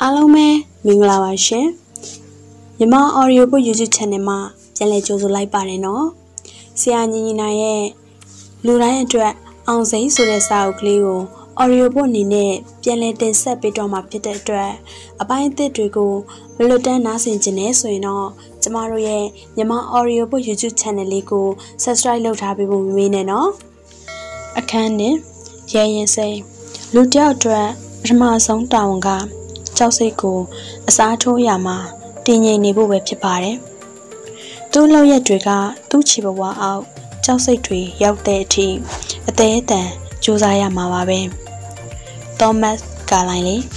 အားလုံးပဲမင်္ဂလာပါရှင်မြန်မာ Audio Book YouTube Channel မှာပြန်လည်ကြိုဆိုလိုက်ပါတယ်နော်ဆရာညီညီနိုင်ရဲ့လူတိုင်းအတွက်အောင်စိန်ဆိုတဲ့စာအုပ်ကလေးကို Audio Book အနေနဲ့ပြန်လည်တင်ဆက်ပေးတော့မှာဖြစ်တဲ့အတွက်အပိုင်းအသစ်တွေကိုမလွတ်တမ်းနားဆင်ကြနေဆိုရင်တော့ကျမတို့ရဲ့မြန်မာ Audio Book YouTube Channel လေးကို Subscribe လုပ်ထားပေးဖို့မမေ့နဲ့နော်အခန်းနဲ့ရဲရင်စိန်လူတယောက်အတွက်ပထမဆုံးတာဝန်ကကြောက်စိတ်ကိုအစားထိုးရမှာတည်ငြိမ်နေဖို့ပဲဖြစ်ပါတယ်။သူ့လောက်ရက်တွေကသူ့ခြေဘဝအောက်ကြောက်စိတ်တွေရောက်တဲ့အထိအသေးအတန်ကြိုးစားရမှာပါပဲ။သောမတ်ကာလိုင်းလေး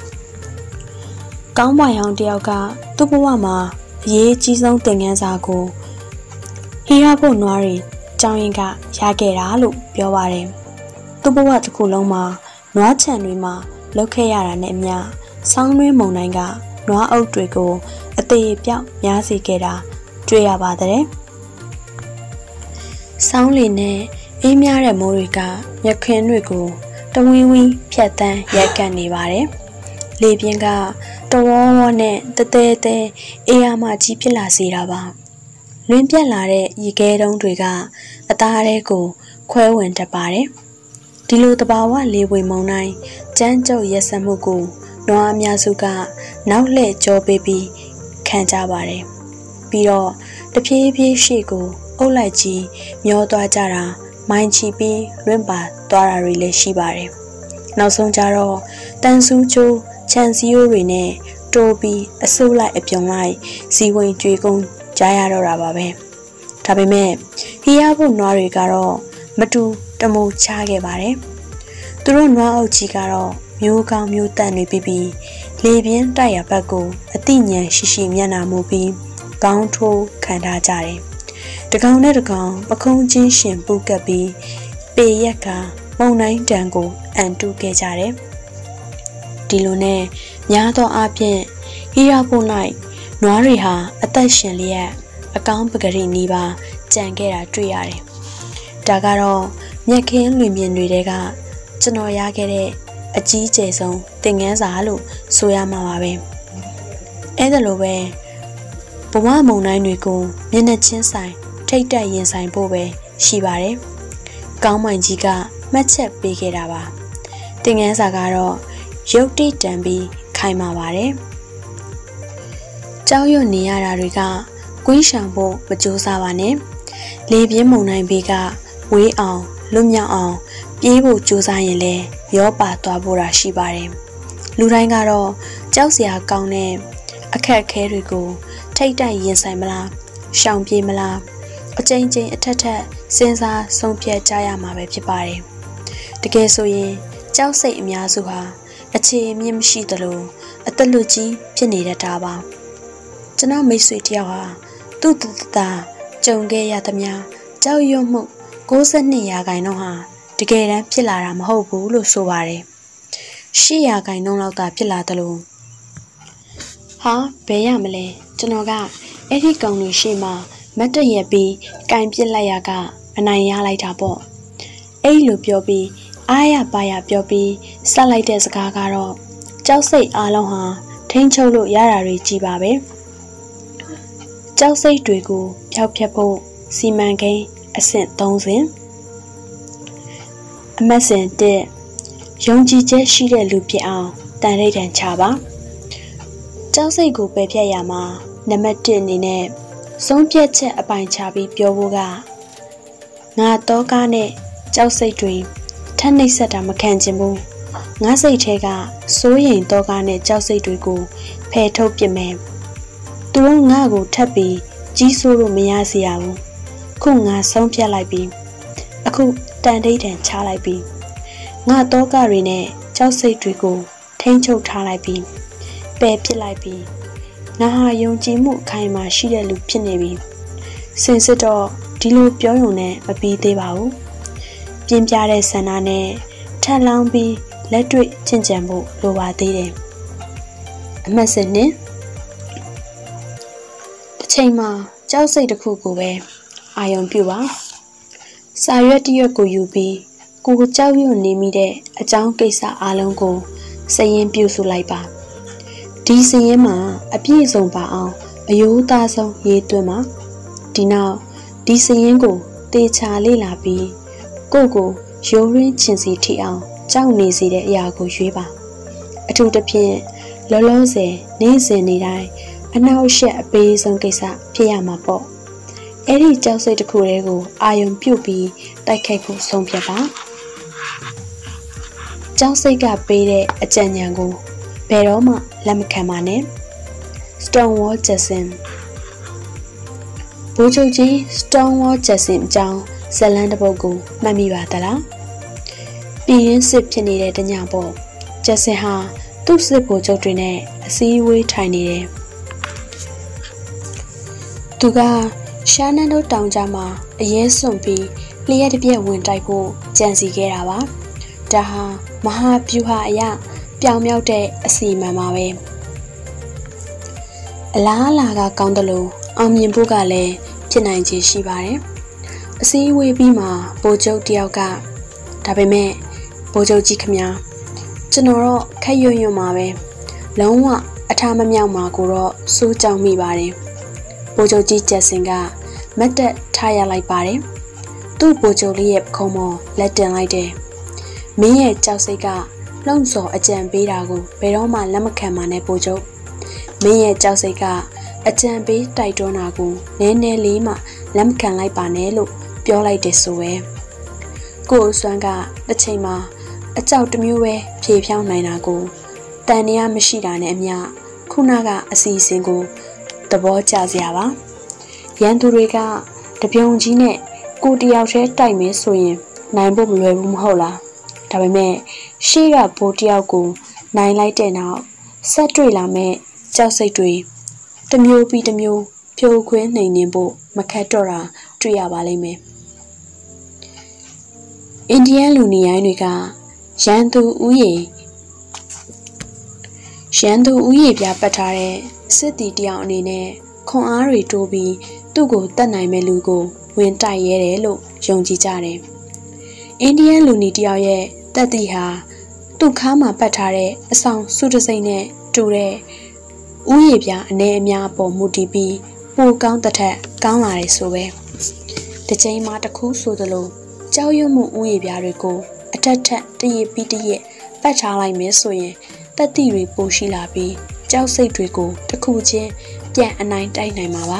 ကောင်းပွားရောင်တယောက်ကသူ့ဘဝမှာအရေးကြီးဆုံးသင်ခန်းစာကိုဟီးရဖို့နွားတွေကြောင်းရင်ကရခဲ့တာလို့ပြောပါတယ်။သူ့ဘဝတစ်ခုလုံးမှာနွားခြံတွေမှာလောက်ခဲ့ရတာနဲ့အမျှဆောင်းတွင်းမုန်တိုင်းကနွားအုပ်တွေကိုအသေးပြောက်များစေခဲ့တာတွေ့ရပါတဲ့။ဆောင်းလေနဲ့အေးများတဲ့မိုးတွေကမြက်ခင်းတွေကိုတဝင်းဝင်းဖြတ်တန်းရိုက်ကန်နေပါတယ်။လေပြင်းကတဝေါဝေါနဲ့တဲတဲအေးရမှကြီးဖြစ်လာစေတာပါ။လွင်ပြက်လာတဲ့ရေခဲတုံးတွေကအသားထဲကိုခွဲဝင်တတ်ပါတယ်။ဒီလိုတဘာဝလေဝေမုန်တိုင်းကျန်းကျုပ်ရက်စက်မှုကိုနွားအများစုကနောက်လှည့်ကြောပေးပြီးခံကြပါတယ်။ပြီးတော့တဖြည်းဖြည်းရှေ့ကိုအုပ်လိုက်ကြီးမျောသွားကြတာမိုင်းချီပြီးလွင့်ပါသွားတာတွေလည်းရှိပါတယ်။နောက်ဆုံးကြတော့တန်ဆူးချိုးခြံစည်းရိုးတွေနဲ့တိုးပြီးအဆုပ်လိုက်အပြုံလိုက်စီဝင်ကြွေကုန်ကြားရတော့တာပါပဲ။ဒါပေမဲ့ဟီးရဖို့နွားတွေကတော့မတူတမူချခဲ့ပါတယ်။သူတို့နွားအုပ်ကြီးကတော့မျိုးကောင်းမျိုးတန်တွေပြီးလေပြင်းတိုက်ရဘက်ကိုအတိညာရှိရှိမျက်နှာမူပြီးကောင်းထိုးခံထားကြတယ်။တကောင်နဲ့တကောင်ပခုံးချင်းရှင်ပူကပ်ပြီးပေရက်ကမုံတိုင်းတန်ကိုအန်တူခဲ့ကြတယ်။ဒီလိုနဲ့များသောအားဖြင့်ဟီးရဖို့၌နွားတွေဟာအသက်ရှင်လျက်အကောင်းပကတိနီးပါကြံခဲ့တာတွေ့ရတယ်။ဒါကတော့မြက်ခင်းလွင်ပြင်တွေကကျွန်တော်ရခဲ့တဲ့အကြီးကျယ်ဆုံးသင်ခန်းစာလို့ဆိုရမှာပါပဲအဲ့ဒါလိုပဲဘဝမုံတိုင်းတွေကိုမျက်နှာချင်းဆိုင်ထိတ်တက်ရင်ဆိုင်ဖို့ပဲရှိပါတယ်ကောင်းမိုင်ကြီးကမှတ်ချက်ပေးခဲ့တာပါသင်ခန်းစာကတော့ရုပ်တိတံပြီးခိုင်မာပါတယ်ကြောက်ရွံ့နေရတာတွေကကွင်းရှောင်ဖို့မကြိုးစားပါနဲ့လေပြင်းမုန်တိုင်းဘေးကဝေးအောင်လွတ်မြောက်အောင်ပြေးဖို့ကြိုးစားရင်လည်းရောပါသွားဖို့တာရှိပါတယ်လူတိုင်းကတော့ကြောက်စရာကောင်းတဲ့အခက်အခဲတွေကိုထိတ်တိုက်ရင်ဆိုင်မလားရှောင်ပြေးမလားအကြိမ်ကြိမ်အထက်ထက်စဉ်းစားဆုံးဖြတ်ကြရမှာပဲဖြစ်ပါတယ်တကယ်ဆိုရင်ကြောက်စိတ်အများစုဟာအခြေအမြင့်မရှိသလိုအသက်လူကြီးဖြစ်နေတတ်တာပါကျွန်တော်မိတ်ဆွေတယောက်ဟာသူ့တာကြုံခဲ့ရသမျှကြောက်ရွံ့မှု62%ဟာတကယ်တမ်းဖြစ်လာတာမဟုတ်ဘူးလို့ဆိုပါတယ်8%လောက်သာဖြစ်လာတယ်လို့ဟာဘယ်ရမလဲကျွန်တော်ကအဲ့ဒီကောင်တွေရှေ့မှာမတ်တရက်ပြီးကင်ပစ်လိုက်ရကအနိုင်ရလိုက်တာပေါ့အဲ့လိုပြောပြီးအားရပါရပြောပြီးဆက်လိုက်တဲ့စကားကတော့ကြောက်စိတ်အားလုံးဟာထိန်းချုပ်လို့ရတာတွေကြီးပါပဲကြောက်စိတ်တွေကိုဖျောက်ဖျက်ဖို့စီမံကိန်းအဆင့်3ဆင့်အမတ်စဉ်1ယုံကြည်ချက်ရှိတဲ့လူဖြစ်အောင်တန်ရိပ်တန်ချပါကြောက်စိတ်ကိုပယ်ဖြတ်ရမှာနံပါတ်1အနေနဲ့ဆုံးဖြတ်ချက်အပိုင်ချပြီးပြောဖို့ကငါတော့ကားနဲ့ကြောက်စိတ်တွေထပ်နှိပ်စက်တာမခံချင်ဘူးငါစိတ်ထဲကစိုးရိမ်တော့ကားနဲ့ကြောက်စိတ်တွေကိုဖယ်ထုတ်ပစ်မယ်သူတို့ငါ့ကိုထပ်ပြီးကြီးစိုးလို့မရစေရဘူးခုငါဆုံးဖြတ်လိုက်ပြီးအခုတန်တိတ်တန်ချလိုက်ပြီးငါတော့ကတွေနဲ့ကြောက်စိတ်တွေကိုထိန်းချုပ်ထားလိုက်ပြီးပယ်ပစ်လိုက်ပြီးငါဟာယုံကြည်မှုအခိုင်အမာရှိတဲ့လူဖြစ်နေပြီစင်စစ်တော့ဒီလိုပြောရုံနဲ့မပြီးသေးပါဘူးပြင်းပြတဲ့ဆန္ဒနဲ့ထပ်လောင်းပြီးလက်တွေ့ချင့်ကြံဖို့လိုပါသေးတယ်အမှတ်စဉ်နဲ့တစ်ချိန်မှာကြောက်စိတ်တစ်ခုကိုပဲအာရုံပြုပါစာရွက်တစ်ရွက်ကိုယူပြီးကိုကြောက်ရွံ့နေမိတဲ့အကြောင်းကိစ္စအလုံးကိုစရင်ပြုစုလိုက်ပါဒီစရင်မှာအပြည့်စုံပါအောင်အယိုးသားဆုံးရေးသွင်းမှာဒီနောက်ဒီစရင်ကိုတေချာလေ့လာပြီးကိုရိုးရင်းချင်စီထိအောင်ကြောက်နေစေတဲ့အရာကိုရွေးပါအထူးသဖြင့်လောလောဆယ်နေ့စဉ်နေ့တိုင်းအနောက်အရှက်အပေးဆုံးကိစ္စဖြစ်ရမှာပေါ့အဲ့ဒီကြောက်စိတ်တစ်ခုတည်းကိုအာယုံပြုတ်ပြီးတိုက်ခိုက်ဖို့ဆုံးဖြတ်ပါကြောက်စိတ်ကပေးတဲ့အကြံဉာဏ်ကိုဘယ်တော့မှလက်မခံပါနဲ့ Stonewall Jackson ဘိုးချုပ်ကြီး Stonewall Jackson အကြောင်းဇာတ်လမ်းတစ်ပုဒ်ကိုမှတ်မိပါသလားပြည်ရင်းစစ်ဖြစ်နေတဲ့တညပေါ့ဂျက်ဆင်ဟာသူ့စစ်ဗိုလ်ချုပ်တွေနဲ့အစည်းအဝေးထိုင်နေတယ်သူကရှားနန်းတို့တောင်ကြားမှာအရေးစွန့်ပြီးလျှက်တစ်ပြက်ဝင်တိုက်ဖို့ကြံစီခဲ့တာပါဒါဟာမဟာဗျူဟာအရပြောင်မြောက်တဲ့အစီအမံပါပဲအလားအလာကကောင်းတယ်လို့အောင်မြင်ဖို့ကလည်းဖြစ်နိုင်ခြေရှိပါတယ်အစည်းအဝေးပြီးမှဗိုလ်ချုပ်တယောက်ကဒါပေမဲ့ဗိုလ်ချုပ်ကြီးခမညာကျွန်တော်တော့ခက်ရွံ့ရွံ့မှာပဲလုံးဝအထားမမြောက်မှာကိုတော့စိုးကြောင်မိပါတယ်ဗိုလ်ချုပ်ကြီးဂျက်ဆင်ကမတ်တက်ထားရလိုက်ပါတယ်သူ့ဗိုလ်ချုပ်လေးရဲ့ပခုံးပေါ်လက်တင်လိုက်တယ်မင်းရဲ့ကြောက်စိတ်ကလှုံ့ဆော်အကြံပေးတာကိုဘယ်တော့မှလက်မခံပါနဲ့ဗိုလ်ချုပ်မင်းရဲ့ကြောက်စိတ်ကအကြံပေးတိုက်တွန်းတာကိုနည်းနည်းလေးမှလက်မခံလိုက်ပါနဲ့လို့ပြောလိုက်တယ်ဆိုပဲကိုအစွမ်းကတစ်ချိန်မှာအကြောက်တစ်မျိုးပဲဖြေဖြောင်းနိုင်တာကိုတန်တရားမရှိတာနဲ့အမျှခုနကအစီအစဉ်ကိုသဘောကျစရာပါရန်သူတွေကတပြုံကြီးနဲ့ကိုတယောက်တည်းတိုက်မယ်ဆိုရင်နိုင်ဖို့မလွယ်ဘူးမဟုတ်လားဒါပေမဲ့ရှေ့ကဘိုးတယောက်ကိုနိုင်လိုက်တဲ့နောက်ဆက်တွေ့လာမဲ့ကြောက်စိတ်တွေတစ်မျိုးပြီးတစ်မျိုးဖြိုခွင်းနှိမ်နှင်းဖို့မခက်တော့တာတွေ့ရပါလိမ့်မယ်အိန္ဒိယလူနေရိုင်းတွေကရန်သူဥယေပြပတ်ထားတဲ့စစ်တီတယောက်အနေနဲ့ခွန်အားတွေတိုးပြီးသူ့ကိုတတ်နိုင်မဲ့လူကိုဝင်တိုက်ရဲတယ်လို့ယုံကြည်ကြတယ်အိန္ဒိယလူနေတယောက်ရဲ့တက်တီဟာသူ့ခါမှာပတ်ထားတဲ့အဆောင်စုတစိမ့်နဲ့တူတဲ့ဥယေပြအနေအများပေါ်မူတည်ပြီးပိုကောင်းတဲ့ထက်ကောင်းလာတယ်ဆိုပဲတစ်ချိန်မှတစ်ခုဆိုသလိုကြောက်ရွံ့မှုဥယေပြတွေကိုအထက်ထက်တရစ်ပြီးတရစ်ပတ်ထားလိုက်မယ်ဆိုရင်တက်တီတွေပိုရှိလာပြီးကြောက်စိတ်တွေကိုတစ်ခုချင်းပြန်အနိုင်တိုက်နိုင်မှာပါ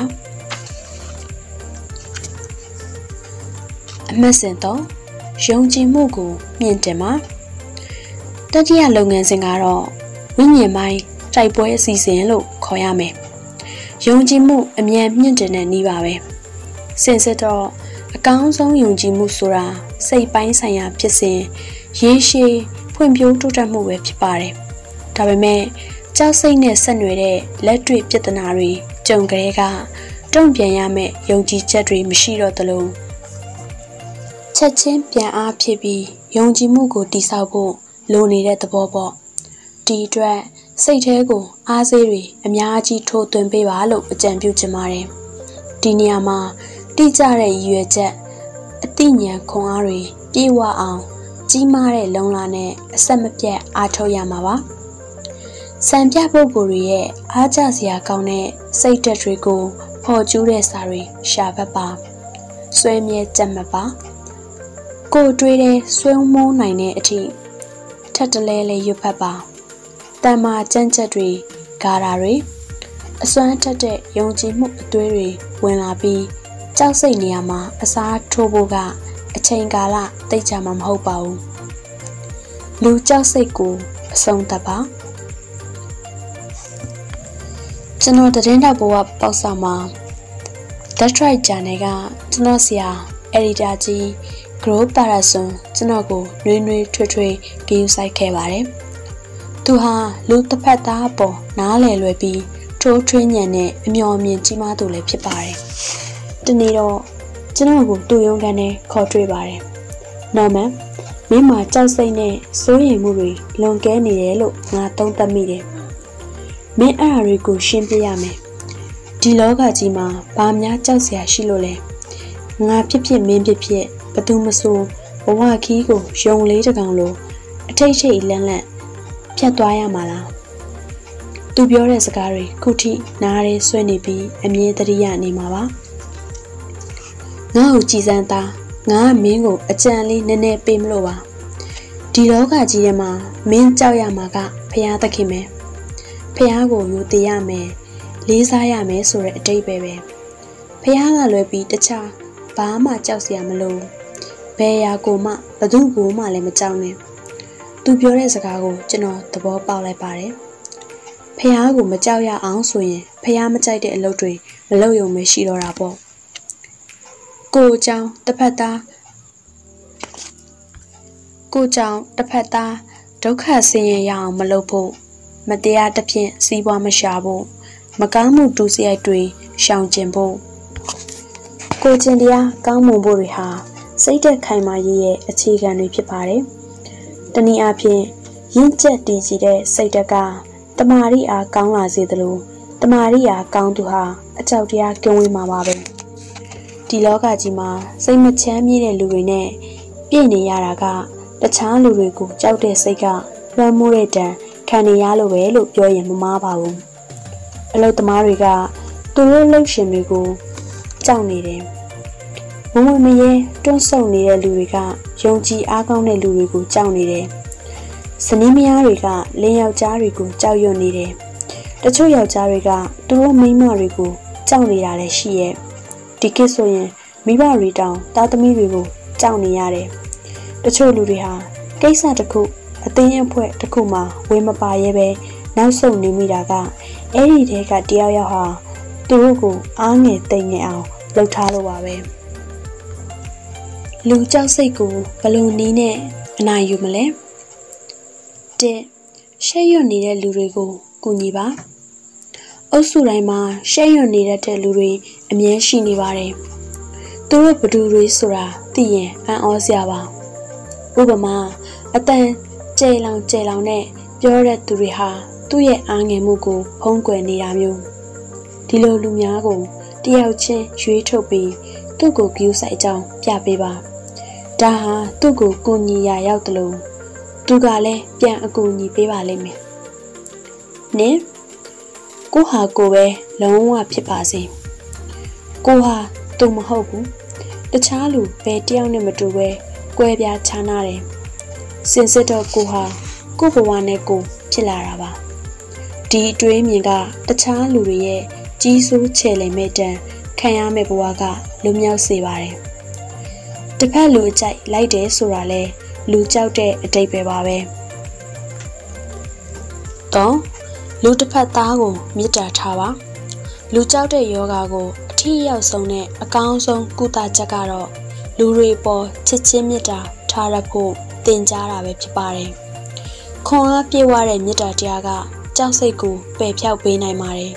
အမှတ်စဉ်တော့ယုံကြည်မှုကိုမြင့်တင်ပါတတိယလုပ်ငန်းစဉ်ကတော့ဝိညာဉ်ပိုင်းတိုက်ပွဲအစီအစဉ်လို့ခေါ်ရမယ်ယုံကြည်မှုအမြန်မြင့်တင်တဲ့နည်းပါပဲစင်စစ်တော့အကောင်းဆုံးယုံကြည်မှုဆိုတာစိတ်ပိုင်းဆိုင်ရာဖြစ်စဉ်ရေရှည်ဖွံ့ဖြိုးတိုးတက်မှုပဲဖြစ်ပါတယ်ဒါပေမဲ့ကြောက်စိတ်နဲ့ဆက်နွယ်တဲ့လက်တွေ့ပြဿနာတွေကြုံကြတဲ့ကတုံ့ပြန်ရမယ့်ယုံကြည်ချက်တွေမရှိတော့သလိုချက်ချင်းပြန်အားဖြစ်ပြီးယုံကြည်မှုကိုတည်ဆောက်ဖို့လိုနေတဲ့သဘောပေါ့ဒီအတွက်စိတ်ထဲကိုအားစေးတွေအများကြီးထိုးသွင်းပေးပါလို့အကြံပြုချင်ပါတယ်ဒီနေရာမှာတိကျတဲ့ရည်ရွယ်ချက်အသိဉာဏ်ခွန်အားတွေပြေဝအောင်ကြီးမားတဲ့လုံလာနဲ့အဆက်မပြတ်အားထုတ်ရမှာပါစံပြပုဂ္ဂိုလ်တွေရဲ့အားကျစရာကောင်းတဲ့စိတ်ဓာတ်တွေကိုဖော်ကျူးတဲ့စာတွေရှာဖတ်ပါဆွဲမြဲကြက်မှတ်ပါကိုတွေးတဲ့ဆွဲမိုးနိုင်တဲ့အထိထပ်တလဲလဲရွတ်ဖတ်ပါတန်မာကြမ်းချက်တွေဂါရာတွေအစွမ်းထက်တဲ့ယုံကြည်မှုအသွေးတွေဝင်လာပြီးကြောက်စိတ်နေရာမှာအစားထိုးဖို့ကအချိန်ကာလသိကြမှာမဟုတ်ပါဘူးလူကြောက်စိတ်ကိုအဆုံးသတ်ပါကျွန်တော်သတင်းတောက်ဘဝပေါက်ဆောင်မှာ That's Right Channel ကကျွန်တော်ဆရာ editor ကြီး Group Parason ကျွန်တော်ကိုနှွေးနှွေးထွေးထွေးဂရုစိုက်ခဲ့ပါတယ်သူဟာလူတစ်ဖက်သားပေါ်နားလည်လွယ်ပြီးထိုးထွင်းညံတဲ့အမျှော်အမြင်ကြီးမားသူလည်းဖြစ်ပါတယ်ဒီနေ့တော့ကျွန်တော်ကိုတူရုံကန်နဲ့ခေါ်တွေ့ပါတယ်နော်မန်မင်းမှာကြောက်စိတ်နဲ့စိုးရိမ်မှုတွေလွန်ကဲနေတယ်လို့ငါသုံးသပ်မိတယ်မင်းအဲ့အရာတွေကိုရှင်းပြရမယ်ဒီလောကကြီးမှာဘာများကြောက်စရာရှိလို့လဲငါဖြစ်ဖြစ်မင်းဖြစ်ဖြစ်ဘသူမဆိုဘဝခီးကိုယုံလေးတကောင်လို့အထိတ်ထိတ်လန့်လန့်ဖြတ်သွားရမှာလားသူပြောတဲ့စကားတွေခုထိနားရဲဆွဲနေပြီးအမြဲတရရနေမှာပါငါ့ကိုကြည်စမ်းသားငါကမင်းကိုအကြံလေးနည်းနည်းပေးမလို့ပါဒီလောကကြီးထဲမှာမင်းကြောက်ရမှာကဖရာသခင်ပဲဖရာကိုယူတည်ရမယ်လေးစားရမယ်ဆိုတဲ့အတိတ်ပဲဖရာကလွယ်ပြီးတခြားဘာမှကြောက်စရာမလိုဘယ်ရာကိုမှဘသူ့ကိုမှလည်းမကြောက်နဲ့သူပြောတဲ့စကားကိုကျွန်တော်သဘောပေါက်လိုက်ပါတယ်ဖះကိုမကြောက်ရအောင်ဆိုရင်ဖះမကြိုက်တဲ့အလုပ်တွေမလုပ်ရုံပဲရှိတော့တာပေါ့ကိုအကြောင်းတစ်ဖက်သားဒုက္ခဆင်းရဲရအောင်မလုပ်ဖို့မတရားတစ်ဖြင့်စီးပွားမရှာဖို့မကောင်းမှုတူစရိုက်တွေရှောင်ကျဉ်ဖို့ကိုကျင်တရားကောင်းမွန်ဖို့တွေဟာစိတ်သက်ခိုင်မာရေးရဲ့အခြေခံတွေဖြစ်ပါတယ်တနည်းအားဖြင့်ရင့်ကျက်တည်ကြည်တဲ့စိတ်ဓာတ်ကတမာရီအားကောင်းလာစေသလိုတမာရီအားကောင်းသူဟာအကြောက်တရားကင်းဝေးမှာပါပဲဒီလောကကြီးမှာစိတ်မချမ်းမြေ့တဲ့လူတွေနဲ့ပြည့်နေရတာကတခြားလူတွေကိုကြောက်တဲ့စိတ်ကလွှမ်းမိုးတဲ့တံခံနေရလို့ပဲလို့ပြောရင်မမှားပါဘူးအလုပ်သမားတွေကသူတို့လှုပ်ရှင်တွေကိုကြောက်နေတယ်မမမရဲတွန်းဆုံနေတဲ့လူတွေကယုံကြည်အားကောင်းတဲ့လူတွေကိုကြောက်နေတယ်ဇနီးမယားတွေကလင်းယောက်ျားတွေကိုကြောက်ရွံ့နေတယ်တချို့ယောက်ျားတွေကသူတို့မိန်းမတွေကိုကြောက်နေတာလည်းရှိရဲ့ဒီကိစ္စဆိုရင်မိဘတွေတောင်သားသမီးတွေကိုကြောက်နေရတယ်တချို့လူတွေဟာကိစ္စတစ်ခုအသိဉာဏ်ဖွဲ့တစ်ခုမှဝေမပါရဲပဲနောက်ဆုံးနေမိတာကအဲ့ဒီတဲကတယောက်ယောက်ဟာသူတို့ကိုအားငယ်တိမ်ငယ်အောင်လှုပ်ထားလို့ပါပဲလူကြောက်စိတ်ကိုဘယ်လိုနည်းနဲ့အနိုင်ယူမလဲတဲ့ရှက်ရွံ့နေတဲ့လူတွေကိုကူညီပါအုပ်စုတိုင်းမှာရှက်ရွံ့နေတတ်တဲ့လူတွေအမြဲရှိနေပါတယ်သူတို့ဘသူတွေဆိုတာသိရင်အံ့ဩစရာပါဥပမာအတန်ကျဲလောင်နဲ့ပြောတဲ့သူတွေဟာသူ့ရဲ့အားငယ်မှုကိုဖုံးကွယ်နေတာမျိုးဒီလိုလူများကိုတယောက်ချင်းရွေးထုတ်ပြီးသူ့ကိုဂရုစိုက်ကြောင်းပြပေးပါဒါဟာသူ့ကိုကူညီရာရောက်တယ်လို့သူကလည်းပြန်အကူအညီပေးပါလိမ့်မယ်နင်ကိုဟာကိုပဲလုံးဝဖြစ်ပါစေကိုဟာသူမဟုတ်ဘူးတခြားလူဘယ်တယောက်နဲ့မတူပဲကွဲပြားခြားနာတယ်စင်စစ်တော့ကိုဟာကိုဘဝနဲ့ကိုဖြစ်လာတာပါဒီအတွေးမြင်ကတခြားလူတွေရဲ့ကြီးစိုးချဲ့လိမ်မဲ့တန်ခံရမယ့်ဘဝကလွတ်မြောက်စေပါတယ်တစ်ဖက်လူအကြိုက်လိုက်တယ်ဆိုတာလဲလူကြောက်တဲ့အတိတ်ပဲပါပဲတော့လူတစ်ဖက်သားကိုမေတ္တာထားပါလူကြောက်တဲ့ယောဂါကိုအထီးရောက်ဆုံးနဲ့အကောင်းဆုံးကုသချက်ကတော့လူတွေပေါ်ချစ်ချင်းမေတ္တာထားရဖို့သင်ကြားတာပဲဖြစ်ပါတယ်ခွန်အားပြေဝတဲ့မေတ္တာတရားကကြောက်စိတ်ကိုပယ်ဖျောက်ပေးနိုင်ပါတယ်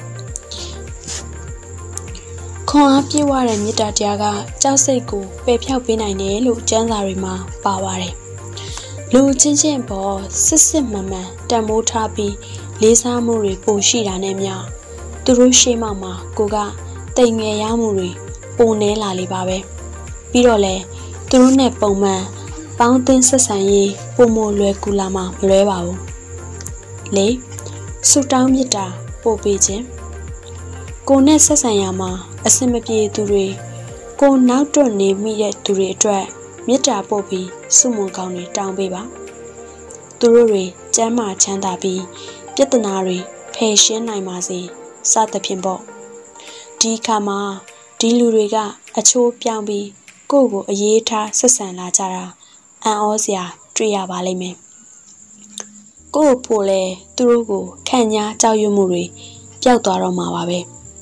ခွန်အားပြေဝတဲ့မေတ္တာတရားကကြောက်စိတ်ကိုပယ်ဖျောက်ပေးနိုင်တယ်လို့ကျမ်းစာတွေမှာပါပါတယ်လူချင်းချင်းပေါ်စစ်မှန်တန်မိုးထားပြီးလေးစားမှုတွေပိုရှိတာနဲ့မျှသူတို့ရှေ့မှာကိုကတိမ်ငယ်ရမှုတွေပိုနေလာလေပါပဲပြီးတော့လေသူတို့နဲ့ပုံမှန်ပေါင်းသင်းဆက်ဆံရေးပုံမလွယ်ကူလာမှမလွဲပါဘူးလေဆုတောင်းမြတ်တာပို့ပေးခြင်းကိုနဲ့ဆက်ဆံရမှာအဆင်မပြေသူတွေကိုနောက်တွန့်နေမိတဲ့သူတွေအတွက်မေတ္တာပို့ပြီးဆုမွန်ကောင်းတွေတောင်းပေးပါသူတို့တွေကျမ်းမာချမ်းသာပြီးပြဿနာတွေဖယ်ရှင်းနိုင်ပါစေစသဖြင့်ပေါ့ဒီခါမှာဒီလူတွေကအချိုးပြောင်းပြီးကိုယ့်ကိုအရေးထားဆက်ဆံလာကြတာအံ့ဩစရာတွေ့ရပါလိမ့်မယ်ကိုယ့်ဖို့လဲသူတို့ကိုခံညာကြောက်ရွံ့မှုတွေပျောက်သွားတော့မှာပါပဲ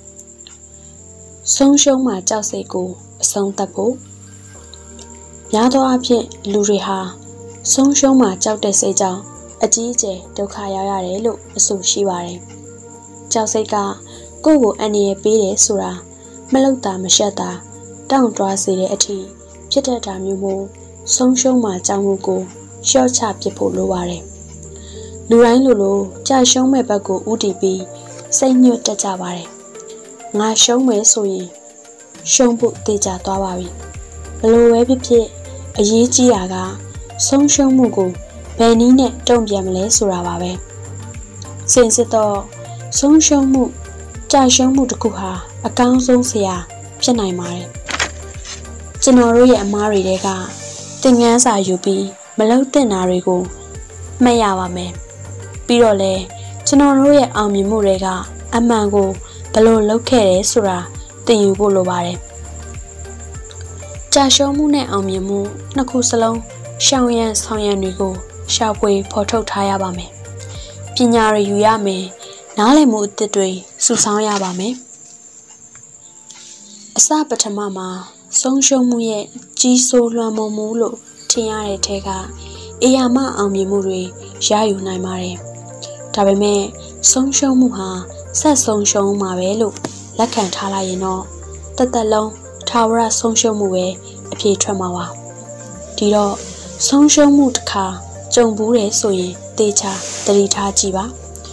ဆုံးရှုံးမှကြောက်စိတ်ကိုအဆုံးသတ်ဖို့များသောအားဖြင့်လူတွေဟာဆုံးရှုံးမှကြောက်တဲ့စိတ်ကြောင့်အကြီးအကျယ်ဒုက္ခရောက်ရတယ်လို့အဆိုရှိပါတယ်ကြောက်စိတ်ကကိုယ့်ကိုအန္တရာယ်ပေးတယ်ဆိုတာမလောက်တာမရှက်တာတောင့်တစေတဲ့အထိဖြစ်တတ်တာမျိုးမို့ဆုံးရှုံးမှကြောက်မှုကိုရှော့ချပစ်ဖို့လိုပါတယ်လူတိုင်းလိုကြာရှုံးမဲ့ဘက်ကိုဥတီပြီးစိတ်ညွတ်တက်ကြပါတယ်ငါရှုံးမယ်ဆိုရင်ရှုံးဖို့တေချာသွားပါပြီဘလို့ပဲဖြစ်ဖြစ်အရေးကြီးတာကဆုံးရှုံးမှုကိုဘယ်နည်းနဲ့တုံ့ပြန်မလဲဆိုတာပါပဲစင်စစ်တော့ဆုံးရှုံးမှုကြာရှုံးမှုတစ်ခုဟာအကောင်းဆုံးဆရာဖြစ်နိုင်ပါတယ်ကျွန်တော်တို့ရဲ့အမားတွေတဲကသင်ခန်းစာယူပြီးမလုပ်သင့်တာတွေကိုမှတ်ရပါမယ်ပြီးတော့လေကျွန်တော်တို့ရဲ့အောင်မြင်မှုတွေကအမှန်ကိုဘယ်လိုလုပ်ခဲ့တယ်ဆိုတာသင်ယူဖို့လိုပါတယ်ကြာရှုံးမှုနဲ့အောင်မြင်မှုနှစ်ခုစလုံးရှောင်ရံဆောင်ရံတွေကိုရှာဖွေဖော်ထုတ်ထားရပါမယ်ပညာတွေယူရမယ်နားလည်မှုအသစ်တွေစုဆောင်းရပါမယ်အစပထမမှာဆုံးရှုံးမှုရဲ့ကြီးစိုးလွှမ်းမိုးမှုလို့ထင်ရတဲ့ထဲကအေယာမအောင်မြင်မှုတွေရယူနိုင်ပါတယ်ဒါပေမဲ့ဆုံးရှုံးမှုဟာဆက်ဆုံးရှုံးမှာပဲလို့လက်ခံထားလိုက်ရင်တော့တစ်သက်လုံးထာဝရဆုံးရှုံးမှုပဲအပြေထွက်မှာပါဒီတော့ဆုံးရှုံးမှုတစ်ခါကြုံဘူးတယ်ဆိုရင်သေချာသတိထားကြည့်ပါ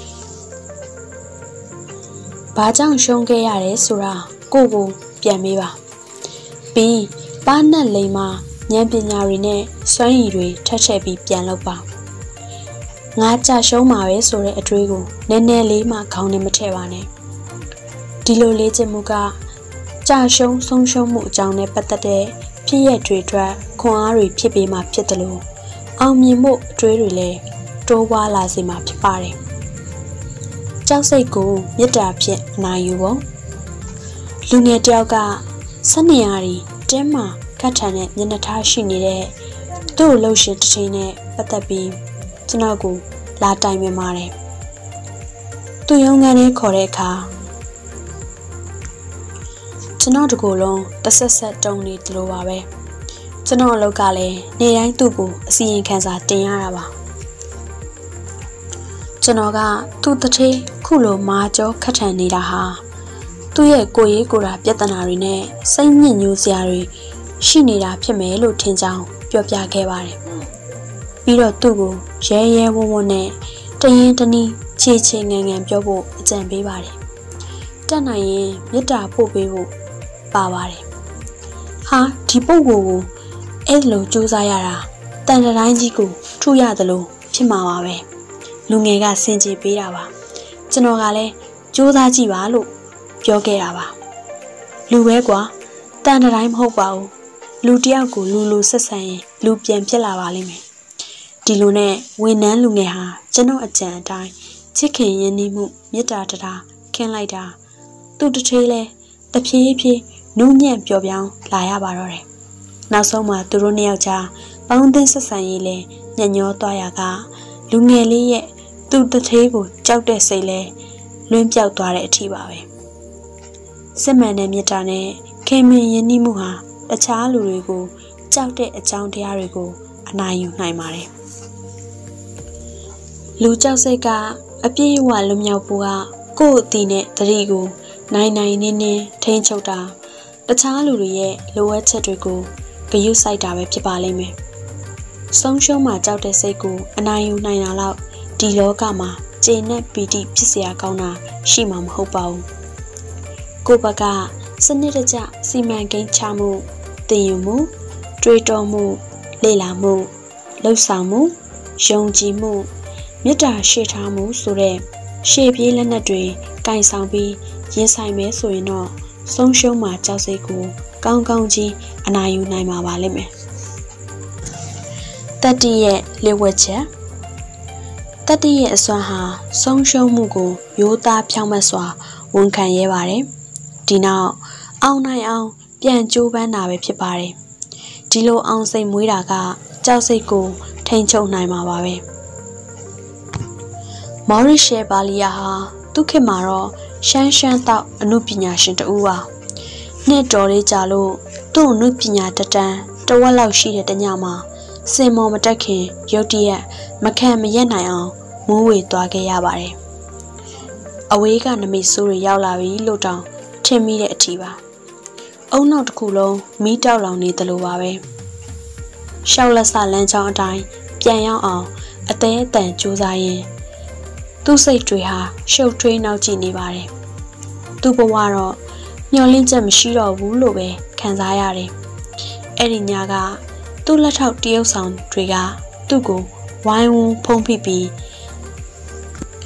ဘာကြောင့်ရှုံးခဲ့ရတယ်ဆိုတာကိုယ့်ကိုပြန်မေးပါပြီးပါးနက်လိမ်မှာဉာဏ်ပညာတွေနဲ့စွမ်းရည်တွေထပ်ထည့်ပြီးပြန်လုပ်ပါငါကြရှုံးမှာပဲဆိုတဲ့အတွေးကိုနည်းနည်းလေးမှခေါင်းနဲ့မထည့်ပါနဲ့ဒီလိုလေ့ကျင့်မှုကကြရှုံးဆုံးရှုံးမှုအကြောင်းနဲ့ပတ်သက်တဲ့ဖြစ်ရပ်တွေအတွက်ခွန်အားတွေဖြစ်ပေးမှဖြစ်တယ်လို့အောင်မြင်မှုအတွေးတွေလည်းတိုးပွားလာစေမှာဖြစ်ပါတယ်ကြောက်စိတ်ကိုမေတ္တာဖြင့်အနိုင်ယူဖို့လူငယ်တယောက်ကစနေရာရီတင်းမှာကတ်ထန်တဲ့မျက်နှာထားရှိနေတဲ့သူ့လှုပ်ရှင်တစ်ချိန်နဲ့ပတ်သက်ပြီးကျွန်တော်ကိုလာတိုင်ပင်ပါတယ်သူရုံးခန်းလေးခေါ်တဲ့အခါကျွန်တော်တကူလုံးတဆက်ဆက်တုံနေတယ်လို့ပါပဲကျွန်တော်အလုပ်ကလည်းနေတိုင်းသူ့ကိုအစီရင်ခံစာတင်ရတာပါကျွန်တော်ကသူ့တထေးခုလိုမာကြောခတ်ထန်နေတာဟာသူ့ရဲ့ကိုယ်ရေးကိုယ်တာပြဿနာတွေနဲ့စိတ်ညစ်ညူးစရာတွေရှိနေတာဖြစ်မယ်လို့ထင်ကြောင်းပြောပြခဲ့ပါတယ်ပြီးတော့သူ့ကိုရဲရဲဝံ့ဝံ့နဲ့တရင်တနည်းချေချေငန်ငန်ပြောဖို့အကြံပေးပါတယ်တတ်နိုင်ရင်မေတ္တာပို့ပေးဖို့ပါပါတယ်ဟာဒီပုဂ္ဂိုလ်ကိုအဲ့လိုကြိုးစားရတာတန်တိုင်းကြီးကိုထူရတယ်လို့ဖြစ်မှာပါပဲလူငယ်ကစင်ကြေပေးတာပါကျွန်တော်ကလည်းကြိုးစားကြည့်ပါလို့ပြောခဲ့တာပါလူပဲကွာတန်တိုင်းမဟုတ်ပါဘူးလူတယောက်ကိုလူဆက်ဆံရင်လူပြန်ဖြစ်လာပါလိမ့်မယ်ဒီလိုနဲ့ဝန်နှန်းလူငယ်ဟာကျွန်တော်အကြံအတိုင်းချစ်ခင်ရင်းနှီးမှုမေတ္တာတရားခင်းလိုက်တာသူ့တစ်ထေးလဲတဖြည်းဖြည်းနူးညံ့ပျော်ပြောင်းလာရပါတော့တယ်နောက်ဆုံးမှာသူတို့နှစ်ယောက်ကြားပေါင်းသင်းဆက်ဆံရေးလဲညံ့ညောသွားရကလူငယ်လေးရဲ့သူ့တစ်ထေးကိုကြောက်တဲ့စိတ်လဲလွင့်ပြောက်သွားတဲ့အထိပါပဲစစ်မှန်တဲ့မေတ္တာနဲ့ခင်မင်ရင်းနှီးမှုဟာတခြားလူတွေကိုကြောက်တဲ့အကြောင်းတရားတွေကိုအနိုင်ယူနိုင်ပါတယ်လူကြောက်စိတ်ကအပြည့်အဝလွတ်မြောက်ဖို့ကကိုယ့်အတီနဲ့တတိကိုနိုင်နိုင်နင်းနင်းထိန်းချုပ်တာတခြားလူတွေရဲ့လိုအပ်ချက်တွေကိုဂရုစိုက်တာပဲဖြစ်ပါလိမ့်မယ်ဆုံးရှုံးမှကြောက်တဲ့စိတ်ကိုအနိုင်ယူနိုင်တာတော့ဒီလောကမှာကျေနပ်ပီတိဖြစ်စရာကောင်းတာရှိမှာမဟုတ်ပါဘူးကိုယ့်ဘက်ကစနစ်တကျစီမံကိန်းချမှုသင်ယူမှုတွေးတောမှုလေ့လာမှုလှုပ်ဆောင်မှုယုံကြည်မှုမေတ္တာရှိထားမှုဆိုတဲ့ရှေ့ပြေးလက်နက်တွေကင်ဆောင်ပြီးရင်ဆိုင်မဲဆိုရင်တော့ဆုံးရှုံးမှကြောက်စိတ်ကိုကောင်းကောင်းကြီးအနိုင်ယူနိုင်မှာပါလိမ့်မယ်တတိရဲ့လျှို့ဝှက်ချက်တတိရဲ့အစွမ်းဟာဆုံးရှုံးမှုကိုရိုးသားဖြောင့်မတ်စွာဝန်ခံရဲပါတယ်ဒီနောက်အောင်နိုင်အောင်ပြန်ကြိုးပမ်းတာပဲဖြစ်ပါတယ်ဒီလိုအောင်စိတ်မွေးတာကကြောက်စိတ်ကိုထိန်ချုပ်နိုင်မှာပါပဲမော်ရီရှယ်ဘာလီယာဟာသူ့ခေတ်မှာတော့ရှမ်းတောက်အနုပညာရှင်တဦးပါနှစ်တော်လေးကြာလို့သူ့အနုပညာတတန်းတဝက်လောက်ရှိတဲ့တညမှာစင်မော်မတက်ခင်ရုတ်တရက်မခံမရက်နိုင်အောင်မိုးဝေသွားခဲ့ရပါတယ်အဝေးကနမိတ်ဆိုးတွေရောက်လာပြီလို့တောင်ထင်မိတဲ့အထီပါအုံနောက်တစ်ခုလုံးမီးတောက်လောင်နေတယ်လို့ပါပဲရှောက်လက်စလမ်းချောင်းအတိုင်းပြန်ရောက်အောင်အသေးအတန်ကြိုးစားရင်းသူ့စိတ်တွေဟာရှုပ်ထွေးနောက်ကျနေပါတယ်သူ့ဘဝတော့မျောလင့်ချက်မရှိတော့ဘူးလို့ပဲခံစားရတယ်အဲ့ဒီညကသူ့လက်ထောက်တရုပ်ဆောင်တွေကသူ့ကိုဝိုင်းဝန်းဖုံးဖိပြီး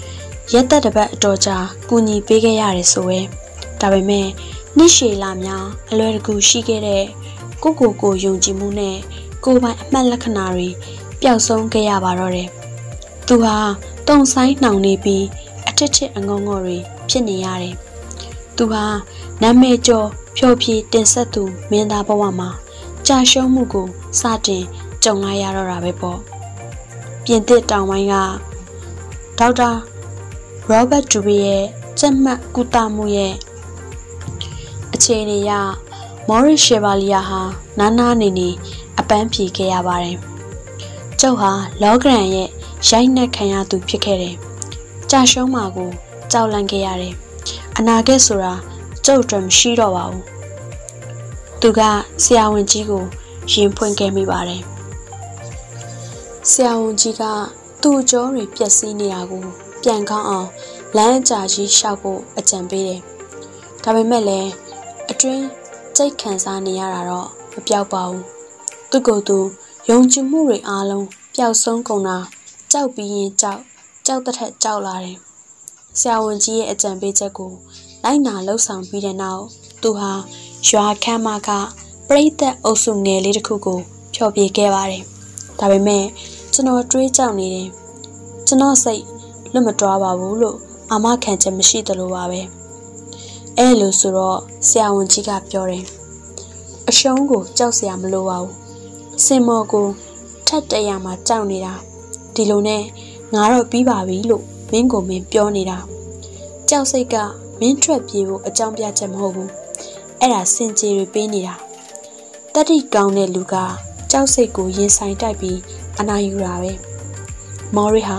ရက်သက်တစ်ပတ်အတော်ကြာကူညီပေးခဲ့ရတယ်ဆိုပဲဒါပေမဲ့နှစ်ရှည်လာများအလွယ်တကူရှိခဲ့တဲ့ကိုယုံကြည်မှုနဲ့ကိုယ်ပိုင်အမှတ်လက္ခဏာတွေပျောက်ဆုံးခဲ့ရပါတော့တယ်သူဟာတုံဆိုင်နှောင်နေပြီးအထစ်အငုံငေါ်တွေဖြစ်နေရတယ်သူဟာနာမည်ကျော်ဖြောဖြေတင်ဆက်သူမင်းသားဘဝမှာကြာရှုံးမှုကိုစတင်ကြုံလိုက်ရတော့တာပဲပေါ့ပြင်သစ်တောင်ပိုင်းကဒေါက်တာရောဘတ်ဒူဘီရဲ့စက်မှတ်ကုသမှုရဲ့အခြေအနေအရမော်ရစ်ရှေဗာလီယာဟာနာနေအပန်းဖြေခဲ့ရပါတယ်ကျုပ်ဟာလောဂရန်ရဲ့ရိုက်နှက်ခံရသူဖြစ်ခဲ့တယ်ကြာရှုံးမှာကိုကြောက်လန့်ခဲ့ရတယ်အနာဂတ်ဆိုတာကျုပ်တို့မရှိတော့ပါဘူးသူကဆရာဝန်ကြီးကိုရင်ဖွင့်ခဲ့မိပါတယ်ဆရာဝန်ကြီးကသူ့ကြောတွေပျက်စီးနေတာကိုပြန်ကောင်းအောင်လမ်းအကြာကြီးရှောက်ဖို့အကြံပေးတယ်ဒါပေမဲ့လည်းအတွင်းစိတ်ခံစားနေရတာတော့မပြောက်ပါဘူးသူကိုယ်သူယုံကြည်မှုတွေအားလုံးပျောက်ဆုံးကုန်တာကြောက်ပြီးရင်ကြောက်တဲ့ထက်ကြောက်လာတယ်ဆရာဝန်ကြီးရဲ့အကြံပေးချက်ကိုလိုက်နာလှုပ်ဆောင်ပြီးတဲ့နောက်သူဟာရွာခမ်းမကပရိသတ်အုပ်စုငယ်လေးတစ်ခုကိုဖျော်ဖြေခဲ့ပါတယ်ဒါပေမဲ့ကျွန်တော်တွေးကြောက်နေတယ်ကျွန်တော်စိတ်လွတ်မတွားပါဘူးလို့အာမခံချက်မရှိသလိုပါပဲအဲလိုဆိုတော့ဆရာဝန်ကြီးကပြောတယ်အရှုံးကိုကြောက်စရာမလိုပါဘူးစင်မော်ကိုထက်တရမှာကြောက်နေတာဒီလိုနဲ့ငါတော့ပြီးပါပြီလို့မင်းကိုမင်းပြောနေတာကြောက်စိတ်ကမင်းထွက်ပြေးဖို့အကြောင်းပြချက်မဟုတ်ဘူးအဲ့ဒါစင်ကြေတွေပေးနေတာတတိကောင်းတဲ့လူကကြောက်စိတ်ကိုရင်ဆိုင်တိုက်ပြီးအနာယူတာပဲမော်ရီဟာ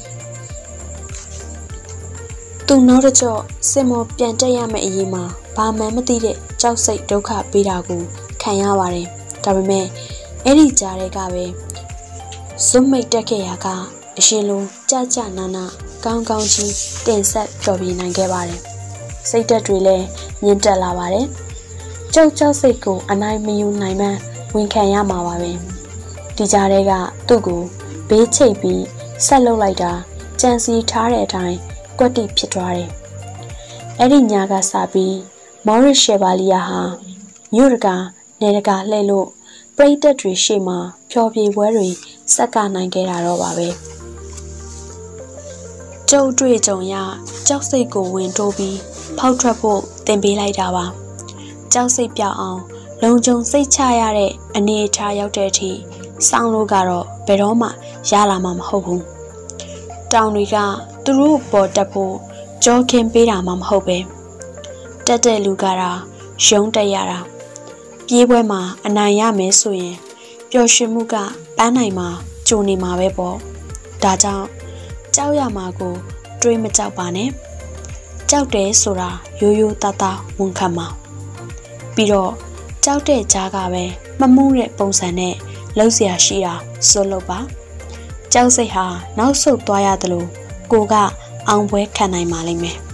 သူနောက်တစ်ကြော့စင်မော်ပြန်တက်ရမယ့်အရေးမှာဘာမှမသိတဲ့ကြောက်စိတ်ဒုက္ခပေးတာကိုခံရပါတယ်ဒါပေမဲ့အဲ့ဒီကြားထဲကပဲဇွတ်မိတ်တက်ခဲ့ရကအရှင်လိုကြနာကောင်းကြီးတင်ဆက်ပျော်ပြနိုင်ခဲ့ပါတယ်စိတ်ဓာတ်တွေလည်းမြင့်တက်လာပါတယ်ကြောက်စိတ်ကိုအနိုင်မယူနိုင်မှဝန်ခံရမှာပါပဲဒီကြားထဲကသူ့ကိုဘေးချိတ်ပြီးဆက်လုပ်လိုက်တာကြံစီထားတဲ့အတိုင်းကွက်တိဖြစ်သွားတယ်အဲ့ဒီညကစပြီးမော်ရစ်ရှေဗာလီယာဟာမြို့တကာနယ်တကာလှည့်လို့ပရိသတ်တွေရှေ့မှာဖျော်ဖြေပွဲတွေစက်ကနိုင်ခဲ့တာတော့ပါပဲကျုပ်တွေ့ကြုံရကြောက်စိတ်ကိုဝင်တိုးပြီးဖောက်ထွက်ဖို့တင်ပေးလိုက်တာပါကြောက်စိတ်ပြောင်းအောင်လုံခြုံစိတ်ချရတဲ့အနေအထားရောက်တဲ့အထိစောင်းလို့ကတော့ဘယ်တော့မှရလာမှာမဟုတ်ဘူးတောင်တွေကသူတို့ပေါ်တက်ဖို့ကြောခင်းပေးတာမှမဟုတ်ပဲတက်တဲ့လူကတော့ရုံးတက်ရတာပြေးပွဲမှာအနိုင်ရမယ်ဆိုရင်ပျော်ရွှင်မှုကပန်းနိုင်မှာကြုံနေမှာပဲပေါ့ဒါကြောင့်ကြောက်ရမှာကိုတွေးမကြောက်ပါနဲ့ကြောက်တယ်ဆိုတာရိုးသားဝန်ခံပါပြီးတော့ကြောက်တဲ့ကြားကပဲမမှုတဲ့ပုံစံနဲ့လှုပ်ရှားရှိတာစိုးလို့ပါကြောက်စိတ်ဟာနောက်ဆုတ်သွားရတယ်လို့ကိုကအောင်ပွဲခံနိုင်ပါလိမ့်မယ်